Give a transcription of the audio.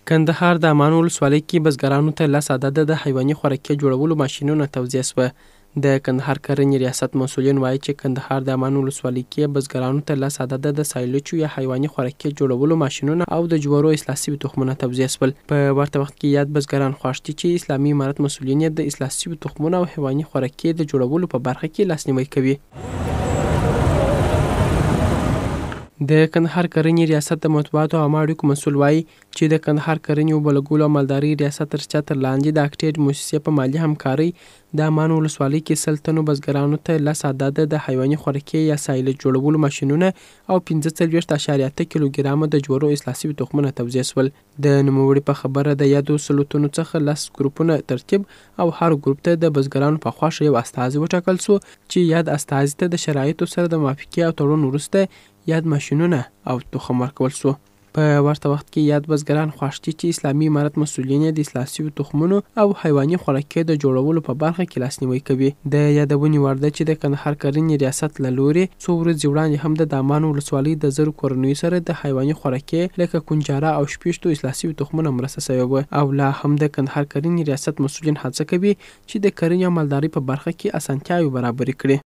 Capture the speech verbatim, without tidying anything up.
کندهار د دامان ولسوالۍ کې بزګرانو ته لس عدده د حیواني خوراکې جوړولو ماشینونه توزیع شوه. د کندهار کرنې ریاست مسؤلین وایي چې کندهار د دامان ولسوالۍ کې بزګرانو ته لس عدده د سایلوچو یا حیواني خوراکې جوړولو ماشینونه او د جوړو اصلاح شوي تخمونه توزیع شول. په ورته وخت کې یاد بزګران خوښ دي چې اسلامي امارت مسؤلین د اصلاح شوي تخمونه او حیواني خوراکې د جوړولو په برخه کې لاسنیوي کوي. د کندهار کرنې ریاست د مطبوعاتو او عامه اړیکو مسؤل وایي چې د کندهار کرنې اوبه لګولو او مالدارۍ ریاست تر چتر لاندې د اکټیډ موسسې په مالي همکارۍ د دامان ولسوالۍ کې سل تنو بزګرانو ته لس عدده د حیواني خوراکې یا سایلج جوړولو ماشینونه او پنځه څلوېښت اعشاریه اته کیلوګرامه د جوړو اصلاح شوي تخمونه توزیع شول. د نوموړي په خبره د یادو سلو تنو څخه لس ګروپونه ترتیب او هر ګروپ ته د بزګرانو په خوښه یو استازی وټاکل شو چې یاد استازي ته د شرایطو سره د موافقې او تړون وروسته یاد ماشینونه او تخم ورکول شو. په ورته وخت کې یاد بزګران خوښ دي چې اسلامي امارت مسؤلین د اصلاح شوي تخمونو او حیواني خوراکې د جوړولو په برخه کې لاسنیوي کوي. د یادونې وړ ده چې د کندهار کرنې ریاست له لوري څو ورځې وړاندې هم د دامان ولسوالۍ د زرو کورنیو سره د حیواني خوراکې لکه کنجاره او شپېشتو اصلاح شوي تخمونه مرسته شوې وه. او لا هم د کندهار کرنې ریاست مسؤلین هڅه کوي چې د کرنې او مالدارۍ په برخه کې اسانتیاوې برابرې کړي.